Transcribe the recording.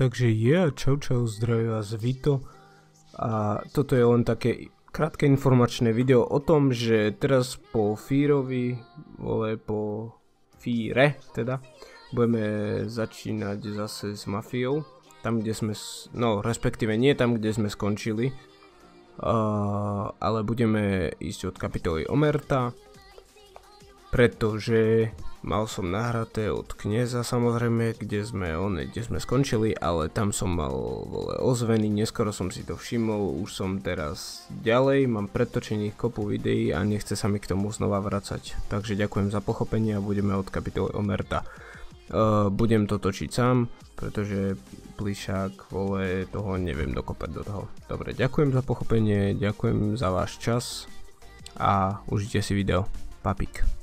Takže čau, zdraví vás Vito a toto je len také krátke informačné video o tom, že teraz po Fíre teda, budeme začínať zase s mafiou, tam kde sme, respektíve nie tam kde sme skončili, ale budeme ísť od kapitoly Omerta, pretože mal som nahraté od kniaza samozrejme, kde sme skončili, ale tam som mal ozvený, neskoro som si to všimol, už som teraz ďalej, mám pretočených kopu videí a nechce sa mi k tomu znova vracať, takže ďakujem za pochopenie a budeme od kapitoly Omerta. Budem to točiť sám, pretože plišák toho neviem dokopať do toho. Dobre, ďakujem za pochopenie, ďakujem za váš čas a užite si video. Papík.